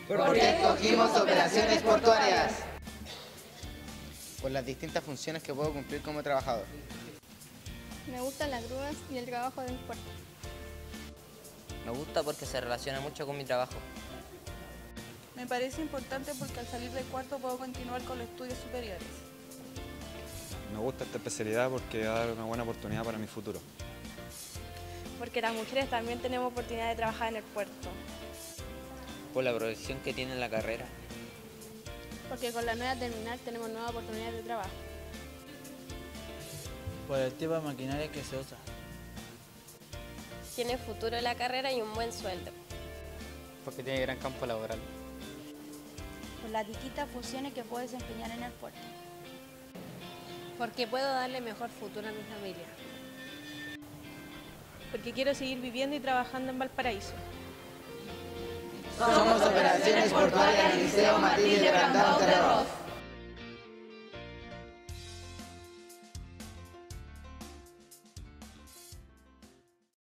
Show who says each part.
Speaker 1: ¿Por qué escogimos operaciones portuarias?
Speaker 2: Por las distintas funciones que puedo cumplir como trabajador.
Speaker 3: Me gustan las grúas y el trabajo del puerto.
Speaker 4: Me gusta porque se relaciona mucho con mi trabajo.
Speaker 5: Me parece importante porque al salir del cuarto puedo continuar con los estudios superiores.
Speaker 6: Me gusta esta especialidad porque va a dar una buena oportunidad para mi futuro.
Speaker 7: Porque las mujeres también tenemos oportunidad de trabajar en el puerto.
Speaker 4: Por la proyección que tiene la carrera.
Speaker 3: Porque con la nueva terminal tenemos nuevas oportunidades de trabajo.
Speaker 8: Por el tipo de maquinaria que se usa.
Speaker 9: Tiene futuro la carrera y un buen sueldo.
Speaker 2: Porque tiene gran campo laboral.
Speaker 10: Por las distintas funciones que puedo desempeñar en el puerto.
Speaker 9: Porque puedo darle mejor futuro a mi familia.
Speaker 7: Porque quiero seguir viviendo y trabajando en Valparaíso.
Speaker 1: Somos Operaciones Portuarias Liceo Matilde Brandão Terreros.